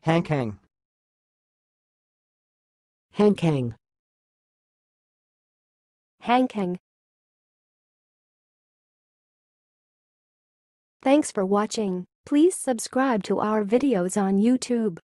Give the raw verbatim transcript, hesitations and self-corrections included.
hangkang, hangkang, hangkang. Thanks for watching. Please subscribe to our videos on YouTube.